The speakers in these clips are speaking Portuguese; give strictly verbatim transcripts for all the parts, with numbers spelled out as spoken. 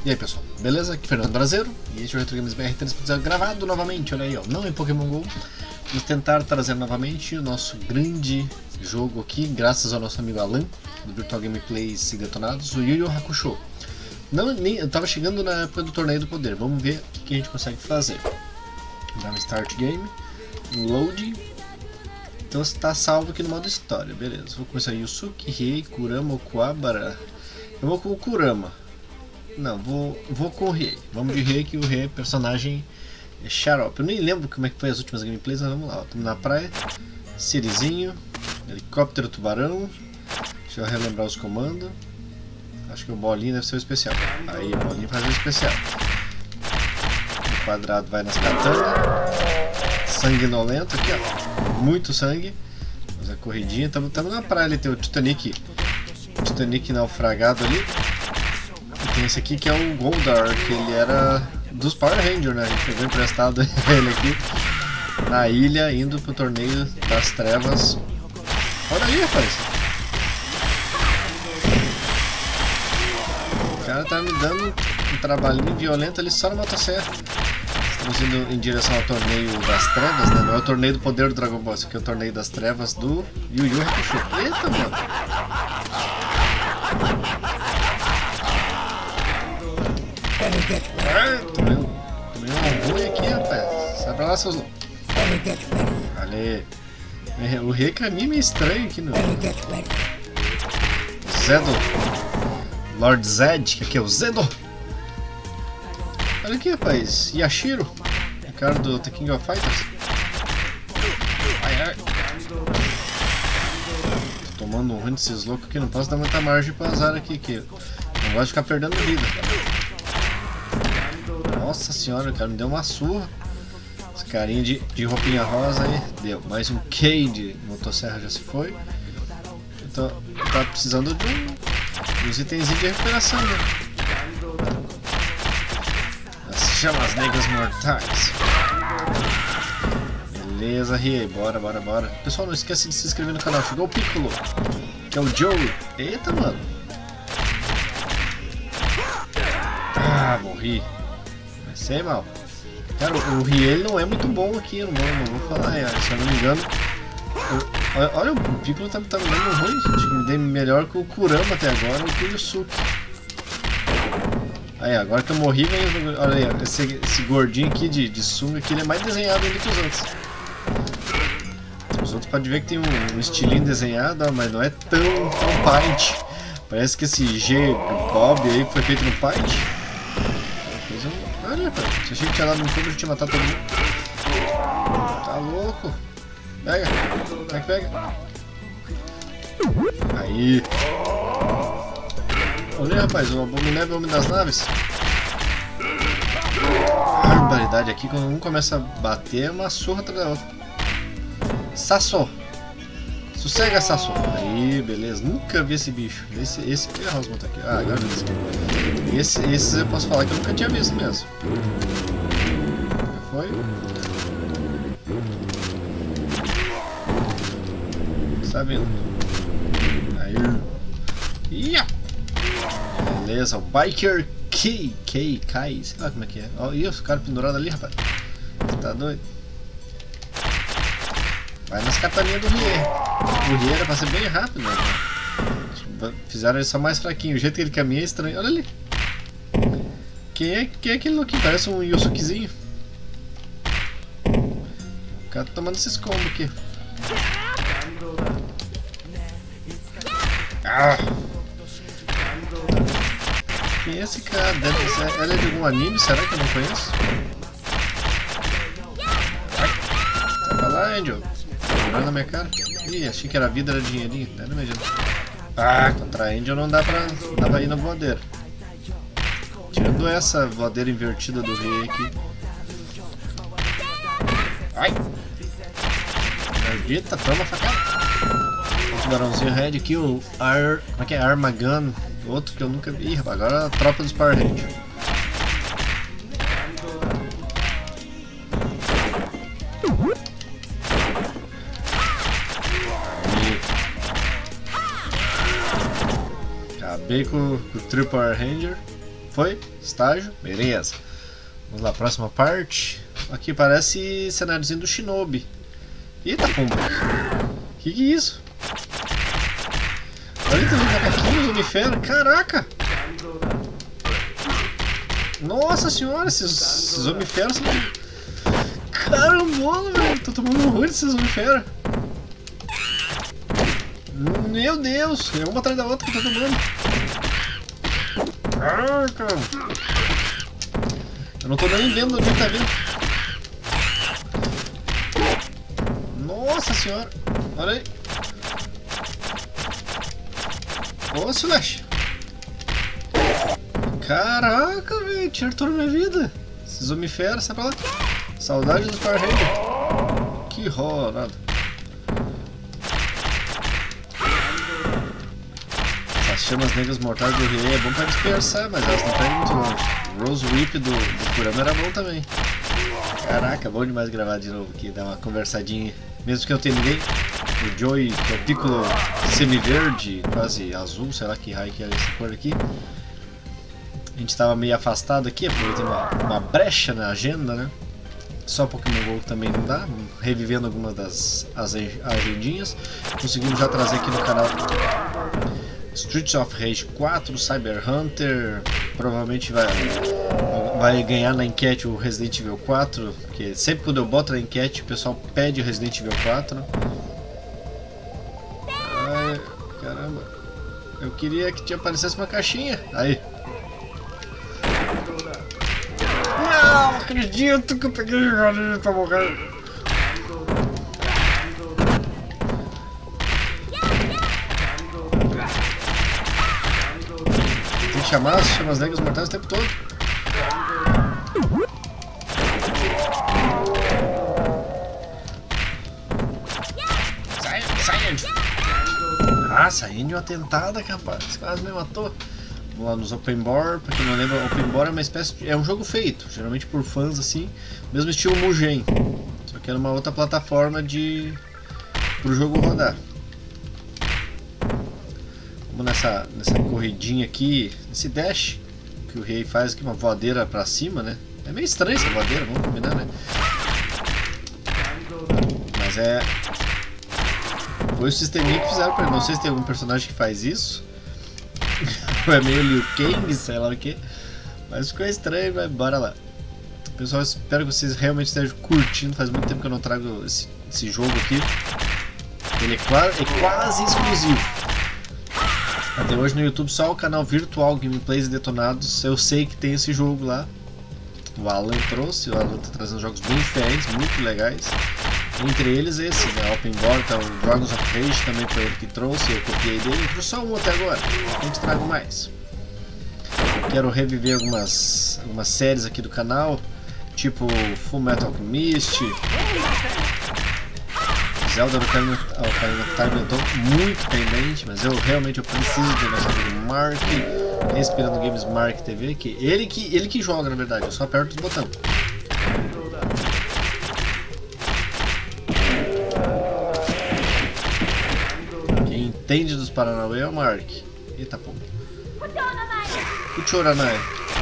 E aí pessoal, beleza? Aqui é Fernando Brasileiro e este é o Retro Games B R três ponto zero gravado novamente, olha aí, ó, não em Pokémon GO. Vamos tentar trazer novamente o nosso grande jogo aqui, graças ao nosso amigo Alan, do Virtual Gameplays e Detonados, o Yu Yu Hakusho. Não, nem, eu tava chegando na época do Torneio do Poder, vamos ver o que a gente consegue fazer. Dá um Start Game, um Load. Então está salvo aqui no modo História, beleza. Vou começar Yusuke, Riei, Kurama, Okuabara. Eu vou com o Kurama. Não, vou, vou com o Riei. Vamos de Riei, que o Riei é personagem é xarope. Eu nem lembro como é que foi as últimas gameplays, mas vamos lá. Estamos na praia. Sirizinho, helicóptero, tubarão. Deixa eu relembrar os comandos. Acho que o bolinho deve ser o especial. Aí, o bolinho faz o especial. O quadrado vai nas katanas. Sanguinolento aqui, ó. Muito sangue. Fazer a corridinha. Estamos na praia ali, tem o Titanic. O Titanic naufragado ali. E tem esse aqui que é o Goldar, que ele era dos Power Rangers, né? A gente pegou emprestado ele aqui na ilha, indo pro torneio das trevas. Olha aí, rapaz. O cara tá me dando um trabalhinho violento ali só na motosserra. Estamos indo em direção ao torneio das trevas, né? Não é o torneio do poder do Dragon Ball, esse aqui é o torneio das trevas do Yu Yu Hakusho. Eita, mano! Ah, tomei um, tomei um ruim aqui, rapaz. Sai pra lá, seus loucos. Valeu. O rei caminha meio estranho aqui no Zedo. Lord Zed, que aqui é o Zedo. Olha aqui, rapaz. Yashiro, o cara do The King of Fighters. Ai, ai. Tô tomando um ruim desses loucos aqui. Não posso dar muita margem pra azar aqui, que não gosto de ficar perdendo vida. Nossa senhora, o cara me deu uma surra. Esse carinha de, de roupinha rosa aí. Deu. Mais um K de motosserra já se foi. Então, tá precisando de um, uns itenzinhos de recuperação, né? Chamas negras mortais. Beleza, Riei. Bora, bora, bora. Pessoal, não esquece de se inscrever no canal. Chegou o Piccolo, que é o Joey. Eita, mano. Ah, morri. Vai ser mal. Cara, o Riei não é muito bom aqui. Não, não vou falar, é, se eu não me engano. Eu, olha, olha, o Piccolo tá, tá me dando ruim. Acho que me dei melhor que o Kurama até agora, ou que o Yusuke. Aí, agora que eu morri, vem, olha aí, esse, esse gordinho aqui de, de sunga aqui, ele é mais desenhado ainda que os outros. Os outros podem ver que tem um, um estilinho desenhado, ó, mas não é tão, tão Paint. Parece que esse G Bob aí foi feito no Paint. Um... Olha, cara, se a gente tinha dado no fundo, a gente ia matar todo mundo. Tá louco. Pega, pega, pega. Aí. Olha, rapaz, o Abominável Homem das Naves. Barbaridade aqui, quando um começa a bater, é uma surra atrás da outra. Sasso. Sossega, Sasso. Aí, beleza. Nunca vi esse bicho. Esse, esse aqui é Rosmo tá aqui. Ah, agora beleza. Esse, esse eu posso falar que eu nunca tinha visto mesmo. Já foi? Está vindo. Aí. Ia! Beleza, o Biker Key, Key, Kai, sei lá como é que é. Olha isso, o cara pendurado ali, rapaz. Você tá doido? Vai nas cataninhas do Riei. O Riei era pra ser bem rápido, né? Fizeram ele só mais fraquinho. O jeito que ele caminha é estranho. Olha ali. Quem é, quem é aquele louquinho? Parece um Yusukezinho. O cara tá tomando esses combos aqui. Ah! Quem é esse cara? Deve ser... Ela é de algum anime? Será que eu não conheço? Sai pra lá, Angel. Jogando na minha cara. Ih, achei que era vida, era dinheirinho. Até não imagino. Ah, contra a Angel não dá pra, não dá pra ir na voadeira. Tirando essa voadeira invertida do rei aqui. Ai! Maldita, toma facada. O tubarãozinho red aqui, o Ar... Como é que é? Armageddon. Outro que eu nunca vi. Ih, rapaz, agora a tropa dos Power Rangers. Acabei com, com o Trio Power Ranger. Foi? Estágio? Beleza. Vamos lá, próxima parte. Aqui parece cenáriozinho do Shinobi. Eita, pomba. Que que é isso? Olha, tem um macaquinho, os Omifera. Caraca! Nossa senhora, esses, esses Omifera são... Carambola, velho. Tô tomando ruim desses Omifera. Meu Deus, é uma atrás da outra que eu tô tomando. Caraca! Eu não tô nem vendo onde tá vindo. Nossa senhora! Olha aí! Ô, Slash! Caraca, velho! Tiraram toda a minha vida! Esses Omifera, sai pra lá! Saudade dos Power Rangers! Que rolada! As chamas negras mortais do Riei é bom pra dispersar, mas elas não pegam muito longe. Rose Whip do, do Kurama era bom também. Caraca, bom demais gravar de novo aqui, dar uma conversadinha. Mesmo que eu tenha ninguém. O Joey, que é o Piccolo semi-verde, quase azul, sei lá que raio que é essa cor aqui. A gente estava meio afastado aqui, aproveitando uma, uma brecha na agenda, né? Só Pokémon GO também não dá, revivendo algumas das as agendinhas. Conseguimos já trazer aqui no canal Streets of Rage quatro, Cyber Hunter, provavelmente vai, vai ganhar na enquete o Resident Evil quatro, porque sempre quando eu boto na enquete o pessoal pede o Resident Evil quatro. Ai, caramba, eu queria que te aparecesse uma caixinha, aí. Não acredito que eu peguei ali pra morrer. Tem que chamar as chamas negras mortais o tempo todo. Sai, sai, Andy. Ah, saindo de uma tentada, capaz. Quase me matou. Vamos lá nos Open Board, pra quem não lembra, Open Board é uma espécie de, é um jogo feito, geralmente por fãs assim, mesmo estilo Mugen, só que era uma outra plataforma de pro jogo rodar. Vamos nessa, nessa corridinha aqui, nesse dash que o Rei faz aqui, uma voadeira pra cima, né? É meio estranho essa voadeira, vamos combinar, né? Mas é... foi o sisteminha que fizeram pra ele, não sei se tem algum personagem que faz isso. É meio Liu Kang, sei lá o que. Mas ficou estranho, mas bora lá. Pessoal, espero que vocês realmente estejam curtindo. Faz muito tempo que eu não trago esse, esse jogo aqui. Ele é, quase, é quase exclusivo. Até hoje no YouTube só o canal Virtual Gameplays e Detonados. Eu sei que tem esse jogo lá. O Alan trouxe, o Alan tá trazendo jogos bem diferentes, muito legais. Entre eles esse, né, Open Board, então, o Dragons of Rage também foi ele que trouxe, eu copiei dele, eu trouxe só um até agora, a gente trago mais. Quero reviver algumas, algumas séries aqui do canal, tipo Full Metal Alchemist, Zelda Ocarina of Time, eu tô muito pendente, mas eu realmente eu preciso de nosso amigo Mark, Respirando Games Mark T V, que ele que, ele que joga na verdade, eu só aperto os botões. Entende dos Paranauê é o Mark. Eita pô. O Choranai.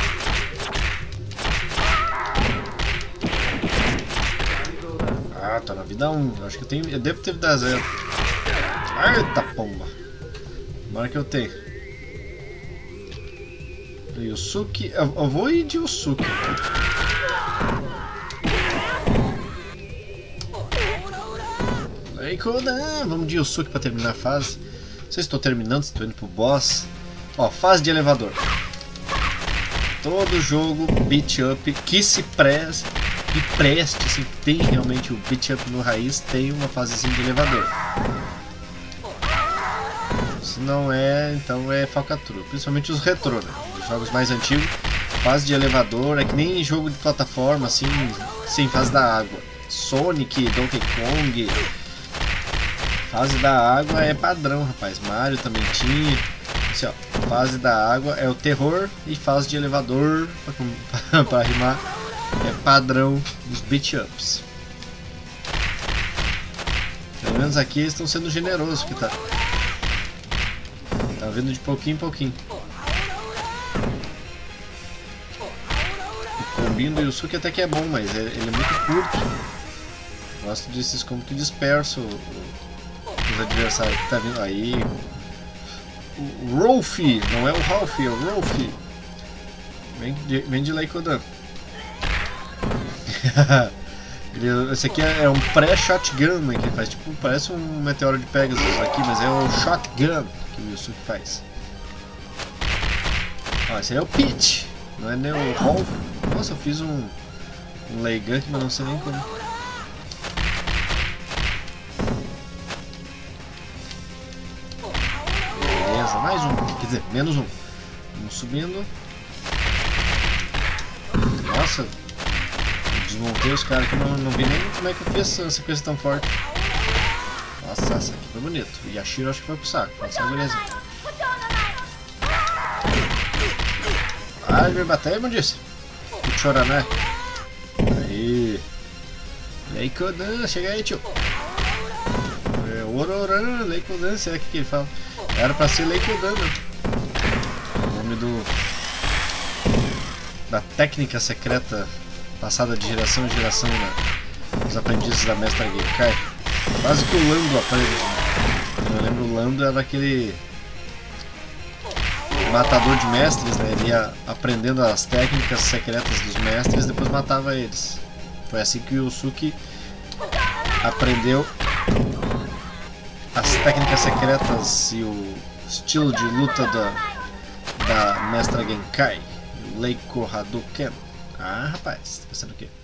Ah, tô na vida um. Acho que eu tenho. Eu devo ter vida zero. Eita pomba. Mark eu tenho. Yusuke. Eu, eu vou ir de Yusuke. Vamos de Yusuke pra terminar a fase. Não sei se estou terminando, se estou indo pro boss. Ó, fase de elevador. Todo jogo beat up que se preste, que preste, assim, tem realmente o beat up no raiz, tem uma fasezinha de elevador. Se não é, então é falcatrua. Principalmente os retrô, né? Os jogos mais antigos, fase de elevador é que nem jogo de plataforma, assim, sem fase da água. Sonic, Donkey Kong. Fase da água é padrão, rapaz. Mario também tinha. Assim, ó, fase da água é o terror e fase de elevador, pra, pra rimar, é padrão dos beat ups. Pelo menos aqui eles estão sendo generosos, que tá, tá vindo de pouquinho em pouquinho. combinho do Yusuke até que é bom, mas ele é muito curto. Gosto desses combos que disperso os adversários que tá vindo. Aí. O Rolf, não é o Ralph, é o Rolf. Vem de, vem de Leikodan. Esse aqui é um pré-shotgun, né, que faz tipo, parece um meteoro de Pegasus aqui, mas é o shotgun que o Yusuke faz. Ó, esse aí é o Peach, não é nem o Rolf. Nossa, eu fiz um, um Leigan aqui, mas não sei nem como. Beleza, mais um, quer dizer, menos um. Vamos subindo. Nossa, desmontei os caras que não, não vi nem como é que eu fiz essa sequência tão forte. Nossa, essa aqui foi bonito. E Yashiro acho que foi pro saco. Nossa, beleza. Ah, ele vai bater, como disse. Que chorané. Aí. Leikodan, chega aí, tio. É, Ororan, Leikodan, sei lá o que, que ele fala. Era pra ser Leikodan, né? O nome do. Da técnica secreta passada de geração em geração, né, os aprendizes da Mestra Genkai. Quase que o Lando aprende. Eu lembro, o Lando era aquele matador de mestres, né? Ele ia aprendendo as técnicas secretas dos mestres e depois matava eles. Foi assim que o Yusuke aprendeu as técnicas secretas e o estilo de luta da, da Mestra Genkai. Leiko Hadouken. Ah, rapaz, tá pensando o quê?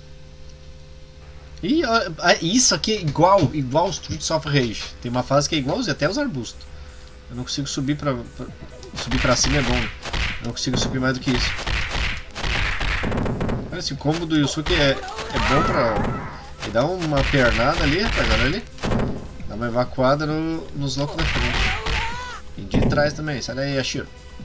E isso aqui é igual, igual o Streets of Rage. Tem uma fase que é igualzinha, até os arbustos. Eu não consigo subir pra, pra subir pra cima é bom. Eu não consigo subir mais do que isso. Olha, esse combo do Yusuke é, é bom pra... Ele dá uma pernada ali, rapaz, olha ali. Dá uma evacuada no, nos loucos da frente. E de trás também, sai daí, Yashiro.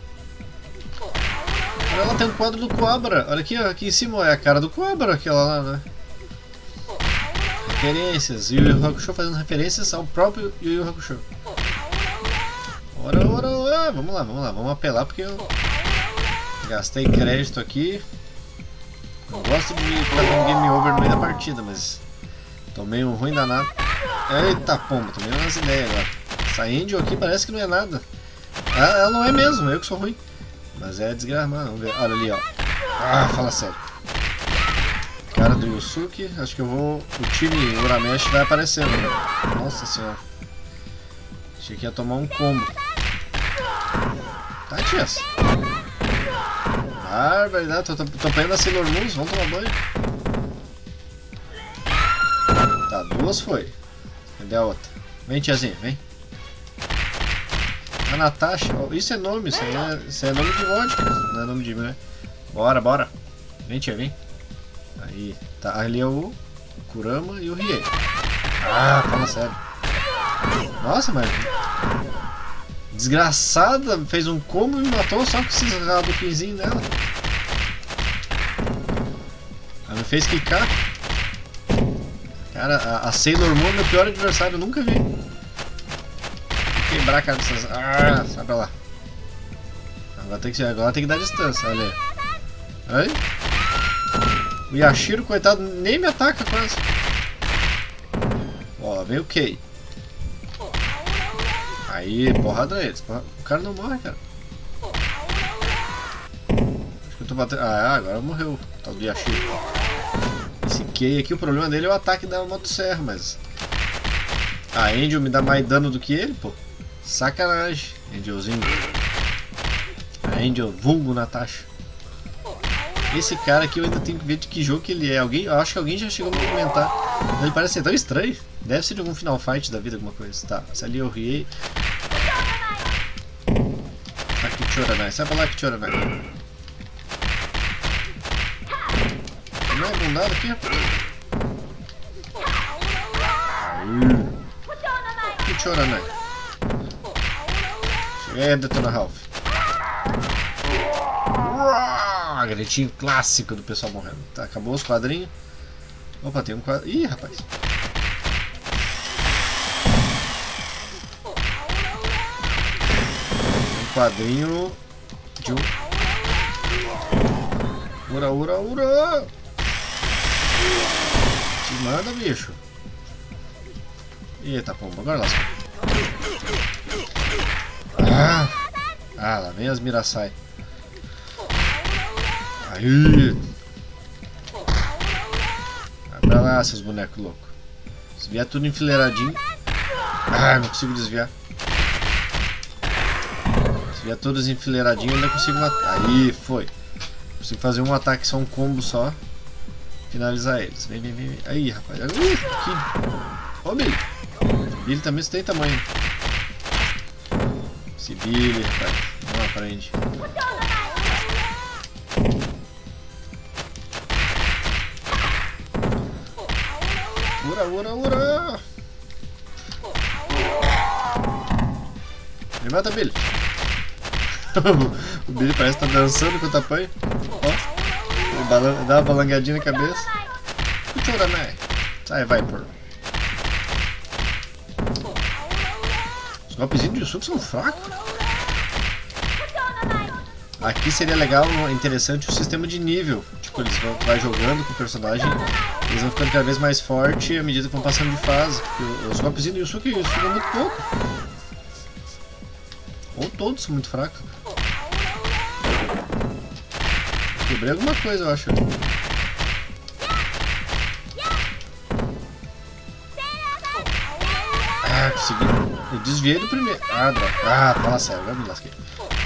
Olha lá, tem um quadro do Cobra. Olha aqui, ó, aqui em cima é a cara do Cobra, aquela lá, né? Referências. Yu Yu Hakusho fazendo referências ao próprio Yu Yu Hakusho. Ora, ora, ora. Vamos lá, vamos lá. Vamos apelar porque eu gastei crédito aqui. Não gosto de fazer um game over no meio da partida, mas tomei um ruim danado. Eita pomba, tomei umas ideias agora. Essa Angel aqui parece que não é nada. Ela, ela não é mesmo, eu que sou ruim. Mas é desgramado, vamos ver. Olha ali, ó. Ah, fala sério. Cara do Yusuke, acho que eu vou. O time Uramesh vai aparecendo. Né? Nossa senhora. Achei que ia tomar um combo. Tá, tias. Barbaridade, tô, tô, tô pegando a Sailor Moon, vamos tomar banho. Tá, duas foi. Cadê a outra? Vem, tiazinha, vem. A Natasha, oh, isso é nome, isso é, isso é nome de vodka, não é nome de mulher. Bora, bora. Vem, tia, vem. Aí, tá, ali é o Kurama e o Riei. Ah, fala sério. Nossa, mas... Desgraçada, fez um combo e me matou só com esses raduquinzinhos dela. Ela me fez quicar. Cara, a, a Sailor Moon é meu pior adversário, eu nunca vi. Quebrar a cara dessas... Ah, sai pra lá. Agora tem que, agora tem que dar distância, olha aí. Aí. O Yashiro, coitado, nem me ataca quase. Ó, vem o Kei. Aí, porrada eles. Porrada. O cara não morre, cara. Acho que eu tô batendo... Ah, agora morreu o tal do Yashiro. Esse Kei aqui, o problema dele é o ataque da motosserra, mas... A Angel me dá mais dano do que ele, pô. Sacanagem, Angelzinho. A Angel, vulgo Natasha. Esse cara aqui eu ainda tenho que ver de que jogo que ele é. Alguém, eu acho que alguém já chegou a me comentar. Ele parece ser tão estranho. Deve ser de algum Final Fight da vida, alguma coisa. Tá, se ali eu riei. Aqui, Choranai. Sai pra lá que Choranai. Não é bundado aqui, rapaz. Que Choranai. Chega aí, Detona Ralph. Uau, gritinho clássico do pessoal morrendo. Tá, acabou os quadrinhos. Opa, tem um quadro. Ih, rapaz. Um quadrinho de um. Ura, ura, ura! Te manda, bicho. Eita, pomba, agora lascou. Ah! Ah, lá vem as Mirasai. Aí! Vai pra lá, seus bonecos loucos. Se vier tudo enfileiradinho. Ah, não consigo desviar. Se vier todos enfileiradinhos, eu ainda consigo matar. Aí, foi. Consigo fazer um ataque, só um combo só. Finalizar eles. Vem, vem, vem. Aí, rapaz. Uh, aqui. Ô, Billy. Billy também tem tamanho. Esse Billy, rapaz. Não aprende. Ura, ura, ura. Me mata, Billy. O Billy parece que tá dançando com o tapanho. Ó. Dá uma balangadinha na cabeça. Kuchoranai. Sai, Viper. Os golpezinhos de Yusuke são fracos. Aqui seria legal, interessante o sistema de nível. Tipo, eles vão vai jogando com o personagem, eles vão ficando cada vez mais fortes à medida que vão passando de fase. Porque os golpezinhos do Yusuke ficam muito pouco. Ou todos são muito fracos. Quebrei alguma coisa, eu acho. Ah, consegui. Eu desviei do primeiro. Ah, droga. Ah, fala sério, agora me lasquei.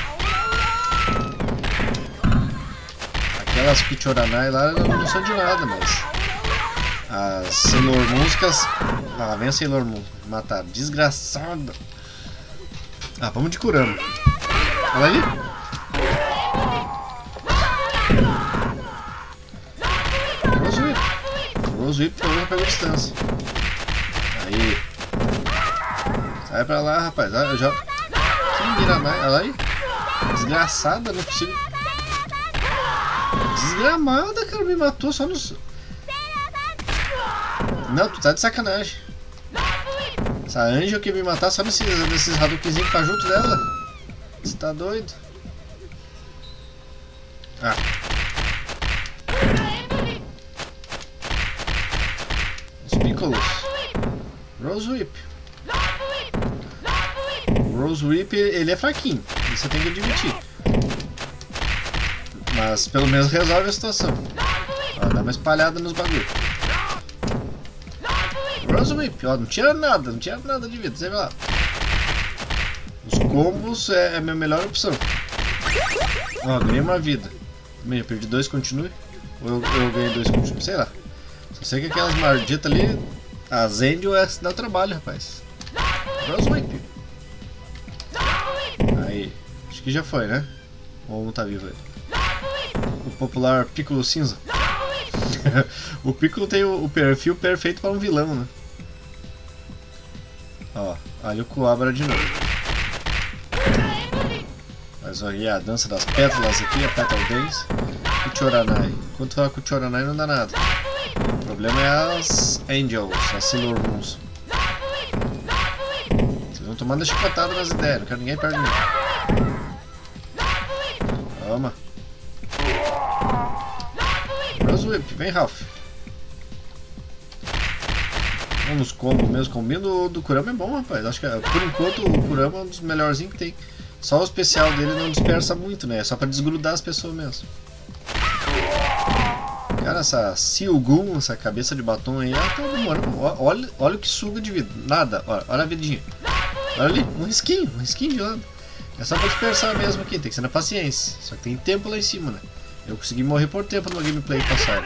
Aquelas Kuchoranai lá não são de nada, mas as Sailor Moons. Ah, vem a Sailor Moon. Mataram. Desgraçada. Ah, vamos de Kurama. Olha ali. Rose Whip. Rose Whip pegou, pegou distância. Aí. Sai pra lá, rapaz. Ah, eu já. Que mira mais. Olha aí. Desgraçada, não é possível. Desgramada, cara. Me matou só nos. Não, tu tá de sacanagem. Essa Angel que me matar só nesses, nesses Hadoukenzinhos que tá junto dela. Você tá doido? Ah. Os Piccolos. Rose Whip. O Rose Whip, ele é fraquinho. Você tem que admitir. Mas pelo menos resolve a situação. Ó, dá uma espalhada nos bagulhos. Rose Whip, ó, não tira nada, não tira nada de vida, você vê lá. Os combos é a minha melhor opção. Ó, ganhei uma vida. Eu perdi dois, continue. Ou eu, eu ganhei dois, continue, sei lá. Só sei que aquelas malditas ali, as Angel é dá trabalho, rapaz. Rose Whip. Aí, acho que já foi, né? Ou não tá vivo aí? O popular Piccolo cinza. O Piccolo tem o, o perfil perfeito para um vilão, né? Ó, olha o Kuwabara de novo. Mas olha a dança das pétalas aqui, a Petal Dance. Kuchoranai. Enquanto fala Kuchoranai não dá nada. O problema é as Angels, as Sailor Moons. Vocês vão tomando a chicotada nas ideias, não quero ninguém perto de mim. Toma. Rose Whip, vem Ralph. Vamos combo mesmo, combinho do, do Kurama é bom, rapaz. Acho que por enquanto o Kurama é um dos melhorzinhos que tem. Só o especial dele não dispersa muito, né? É só pra desgrudar as pessoas mesmo. Cara, essa Silgun, essa cabeça de batom aí, ela tá demorando. Olha, olha o que suga de vida. Nada, olha, olha a vidinha. Olha ali, um risquinho, um risquinho de lado. É só pra dispersar mesmo aqui, tem que ser na paciência. Só que tem tempo lá em cima, né? Eu consegui morrer por tempo no gameplay passado.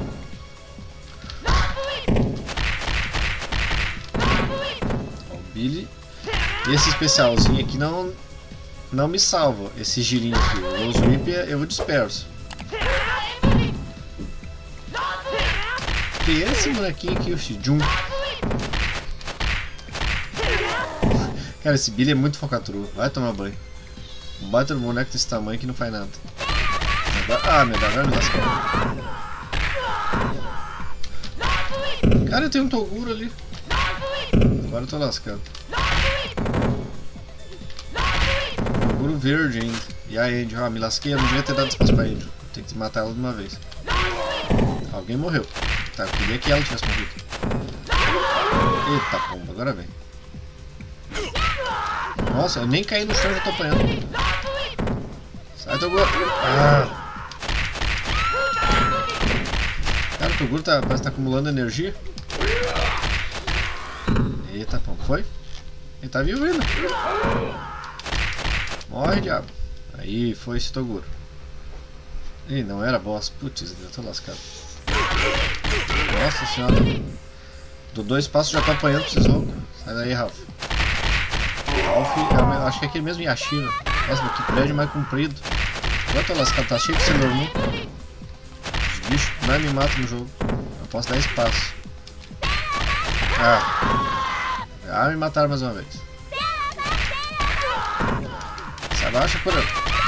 Ó, o Billy. Esse especialzinho aqui não, não me salva. Esse girinho aqui. O Rose Whip eu disperso. Que é esse bonequinho aqui, o Shijun. Cara, esse Billy é muito focatru. Vai tomar banho. Um baita no boneco desse tamanho que não faz nada. Ah, meu Deus, vai me lascar. Cara, eu tenho um Toguro ali. Agora eu tô lascado. Toguro verde ainda. E a Angel, ah, me lasquei, eu não devia ter dado espaço pra Angel. Tem que matar ela de uma vez. Alguém morreu. Tá, eu queria que ela tivesse morrido. Eita pomba, agora vem. Nossa, eu nem caí no chão, já tô apanhando. Sai, Toguro. Ah. Cara, o Toguro tá, parece que tá acumulando energia. Eita pomba, foi? Ele tá vivo ainda. Morre, diabo. Aí, foi esse Toguro. Ih, não era boss. Putz, eu tô lascado. Nossa senhora. Do dois passos já tô apanhando pra esses loucos. Sai daí, Ralph. Ralph, eu acho que é aquele mesmo Yashiro. Nossa, que prédio mais comprido. Agora tô lascado, tá cheio de Sailor Moon. Os bichos mais me matam no jogo. Eu posso dar espaço. Ah. Ah, me mataram mais uma vez. Se abaixa, Kurama.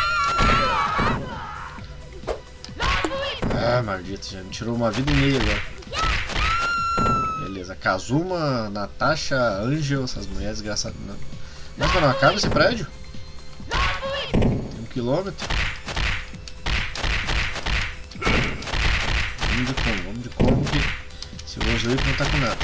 Ah, maldito, já me tirou uma vida e meia agora. Beleza, Kazuma, Natasha, Angel, essas mulheres desgraçadas. Nossa, não acaba esse prédio? Tem um quilômetro. Vamos de como, vamos de como que se o Rosoito não tá com nada.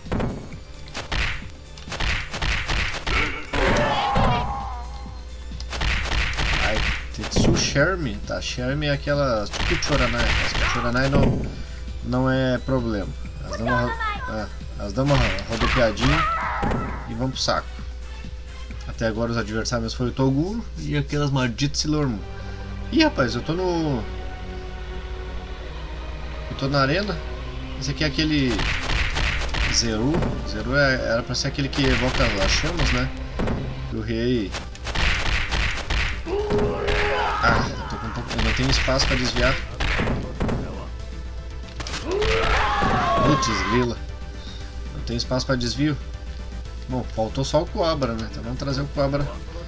Tetsu Shermie, tá? Shermie é aquela tipo Choranai. As Choranai não, não é problema. Elas dão uma, é, elas dão uma rodopiadinha e vão pro saco. Até agora os adversários foram o Toguro e aquelas malditas Sailor Moon. Ih, rapaz, eu tô no... Eu tô na arena. Esse aqui é aquele... Zeru. Zeru é, era pra ser aquele que evoca as chamas, né? Que o rei... Ah, eu, tô com um pouco... eu não tenho espaço pra desviar. Putz, grila. Não tenho espaço pra desvio. Bom, faltou só o Coabra, né? Então vamos trazer o Coabra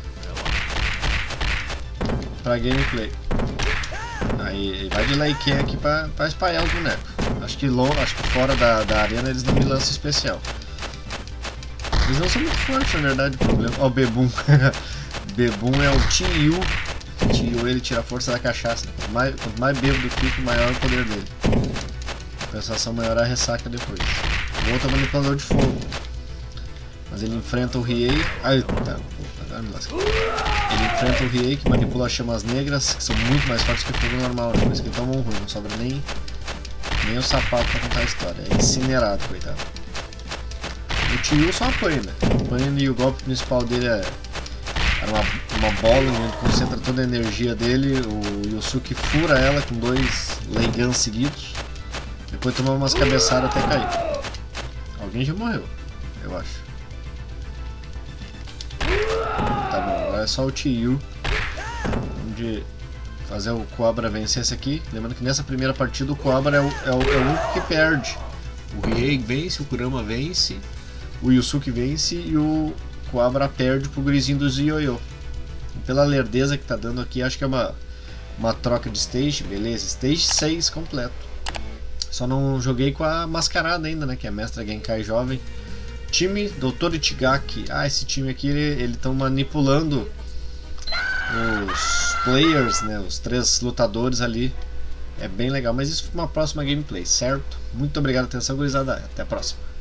pra gameplay. Aí vai de Laiken aqui pra, pra espalhar os bonecos. Acho que, long, acho que fora da, da arena eles não me lançam especial. Eles não são muito fortes, na verdade, o problema. Ó, o Bebum. Bebum é o T-Yu. T-Yu, ele tira a força da cachaça. Quanto mais, quanto mais bêbado fica, maior o poder dele. A compensação maior é a ressaca depois. O outro é o manipulador de fogo. Mas ele enfrenta o Riei. Ai, tá. Agora me lasca. Ele enfrenta o Riei, que manipula as chamas negras, que são muito mais fortes que o fogo normal, né? Por isso que ele toma um ruim, não sobra nem, nem o sapato pra contar a história. É incinerado, coitado. O T-Yu só apanha, né? Apanha e o golpe principal dele é, é uma, uma bola onde concentra toda a energia dele. O Yusuke fura ela com dois Leigans seguidos. Depois toma umas cabeçadas até cair. Alguém já morreu, eu acho. Tá bom, agora é só o T-Yu. Vamos fazer o Coabra vencer esse aqui. Lembrando que nessa primeira partida o Coabra é o, é o, é o único que perde. O Riei vence, o Kurama vence, o Yusuke vence e o Coabra perde pro gurizinho do Zioyo. Pela lerdeza que tá dando aqui, acho que é uma, uma troca de stage. Beleza, stage seis completo. Só não joguei com a mascarada ainda, né? Que é a Mestra Genkai jovem. Time doutor Ichigaki. Ah, esse time aqui, ele estão manipulando os players, né? Os três lutadores ali. É bem legal, mas isso foi uma próxima gameplay, certo? Muito obrigado pela atenção, gurizada. Até a próxima.